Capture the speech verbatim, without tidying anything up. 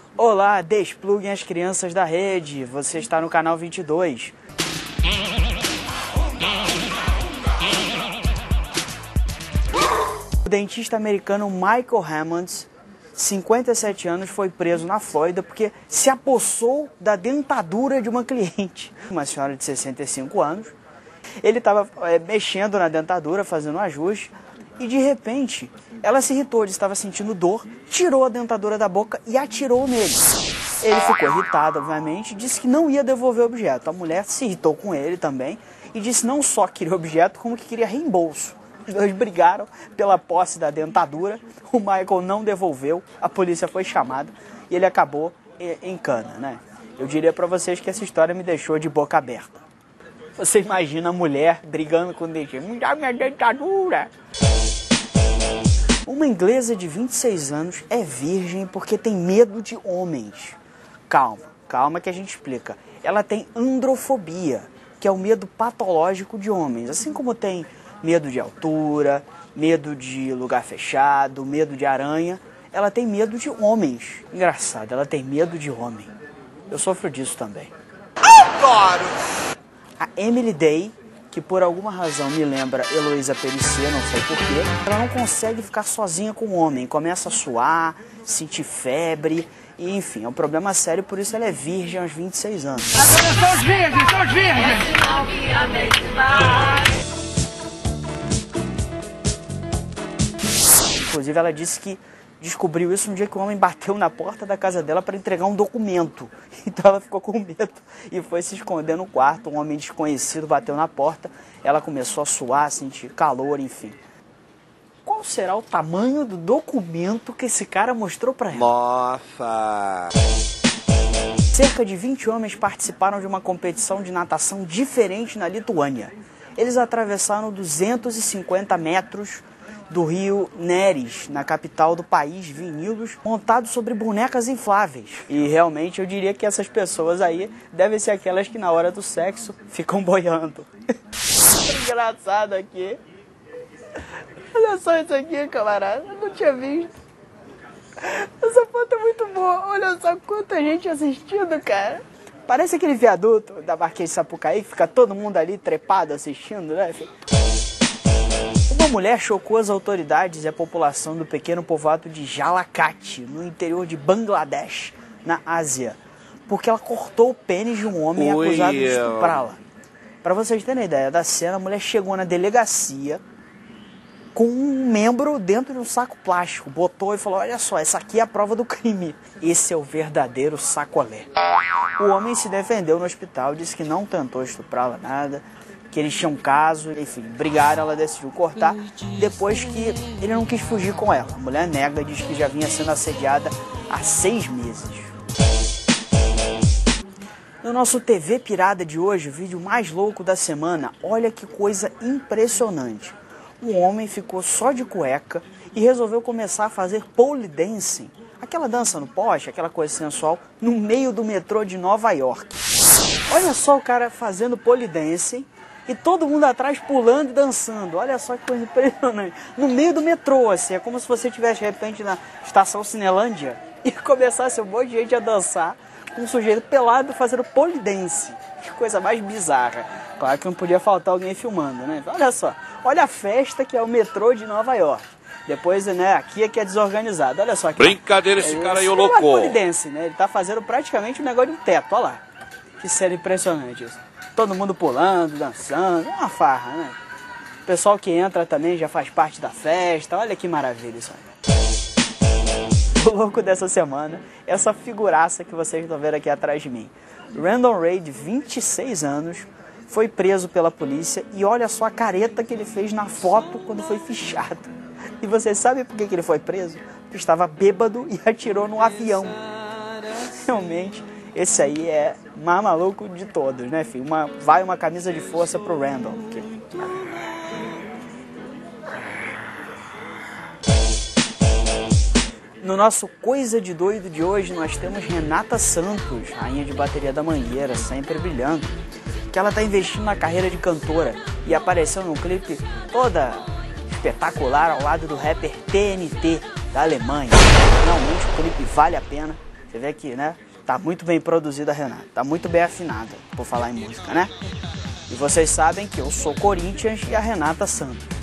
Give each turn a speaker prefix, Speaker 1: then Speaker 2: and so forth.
Speaker 1: Olá, despluguem as crianças da rede, você está no canal vinte e dois. O dentista americano Michael Hammonds, cinquenta e sete anos, foi preso na Flórida porque se apossou da dentadura de uma cliente, uma senhora de sessenta e cinco anos. Ele estava é, mexendo na dentadura, fazendo um ajuste, e de repente ela se irritou, ele estava sentindo dor, tirou a dentadura da boca e atirou nele. Ele ficou irritado, obviamente, disse que não ia devolver o objeto. A mulher se irritou com ele também e disse não só que queria o objeto, como que queria reembolso. Os dois brigaram pela posse da dentadura, o Michael não devolveu, a polícia foi chamada e ele acabou em cana, né? Eu diria para vocês que essa história me deixou de boca aberta. Você imagina a mulher brigando com o dentista, me dá minha dentadura! Uma inglesa de vinte e seis anos é virgem porque tem medo de homens. Calma, calma que a gente explica. Ela tem androfobia, que é o medo patológico de homens. Assim como tem medo de altura, medo de lugar fechado, medo de aranha, ela tem medo de homens. Engraçado, ela tem medo de homem. Eu sofro disso também.
Speaker 2: Adoro!
Speaker 1: A Emily Day, que por alguma razão me lembra Heloísa Perissé, não sei porquê, ela não consegue ficar sozinha com o homem, começa a suar, sentir febre, e enfim, é um problema sério, por isso ela é virgem aos vinte e seis anos.
Speaker 2: São os virgens, são os virgens!
Speaker 1: Inclusive ela disse que descobriu isso um dia que o homem bateu na porta da casa dela para entregar um documento. Então ela ficou com medo e foi se esconder no quarto. Um homem desconhecido bateu na porta, ela começou a suar, sentir calor, enfim. Qual será o tamanho do documento que esse cara mostrou para ela?
Speaker 2: Mofa!
Speaker 1: Cerca de vinte homens participaram de uma competição de natação diferente na Lituânia. Eles atravessaram duzentos e cinquenta metros do rio Neris, na capital do país, Vinilus, montados sobre bonecas infláveis. E realmente eu diria que essas pessoas aí devem ser aquelas que na hora do sexo ficam boiando. Engraçado aqui. Olha só isso aqui, camarada. Eu não tinha visto. Essa foto é muito boa. Olha só quanta gente assistindo, cara. Parece aquele viaduto da Marquês de Sapucaí, que fica todo mundo ali trepado assistindo, né? Uma mulher chocou as autoridades e a população do pequeno povoado de Jalakhat, no interior de Bangladesh, na Ásia, porque ela cortou o pênis de um homem
Speaker 2: Oi,
Speaker 1: acusado de
Speaker 2: eu...
Speaker 1: estuprá-la. Para vocês terem ideia da cena, a mulher chegou na delegacia com um membro dentro de um saco plástico, botou e falou, olha só, essa aqui é a prova do crime. Esse é o verdadeiro sacolé. O homem se defendeu no hospital, disse que não tentou estuprá-la nada, que eles tinham um caso, enfim, brigaram, ela decidiu cortar, depois que ele não quis fugir com ela. A mulher nega, diz que já vinha sendo assediada há seis meses. No nosso T V Pirada de hoje, o vídeo mais louco da semana, olha que coisa impressionante. Um homem ficou só de cueca e resolveu começar a fazer pole dancing, aquela dança no poste, aquela coisa sensual, no meio do metrô de Nova York. Olha só o cara fazendo pole dancing, e todo mundo atrás pulando e dançando. Olha só que coisa impressionante. No meio do metrô, assim. É como se você estivesse, de repente, na estação Cinelândia e começasse um monte de gente a dançar com um sujeito pelado fazendo pole dance. Que coisa mais bizarra. Claro que não podia faltar alguém filmando, né? Olha só. Olha a festa que é o metrô de Nova York. Depois, né, aqui é que é desorganizado. Olha só. Aqui,
Speaker 2: brincadeira esse
Speaker 1: é,
Speaker 2: cara aí, o
Speaker 1: louco. É
Speaker 2: louco.
Speaker 1: pole dance, né? Ele tá fazendo praticamente um negócio de um teto. Olha lá. Que cena impressionante isso. Todo mundo pulando, dançando, é uma farra, né? O pessoal que entra também já faz parte da festa, olha que maravilha isso aí. O louco dessa semana é essa figuraça que vocês estão vendo aqui atrás de mim. Randall Ray, de vinte e seis anos, foi preso pela polícia e olha só a careta que ele fez na foto quando foi fichado. E vocês sabem por que ele foi preso? Porque estava bêbado e atirou no avião. Realmente... esse aí é mais maluco de todos, né, filho? Uma, vai uma camisa de força pro Randall. Porque... No nosso Coisa de Doido de hoje, nós temos Renata Santos, rainha de bateria da Mangueira, sempre brilhando, que ela tá investindo na carreira de cantora e apareceu num clipe toda espetacular ao lado do rapper T N T, da Alemanha. Realmente o clipe vale a pena. Você vê aqui, né? Tá muito bem produzida a Renata, tá muito bem afinada, por falar em música, né? E vocês sabem que eu sou Corinthians e a Renata Santos.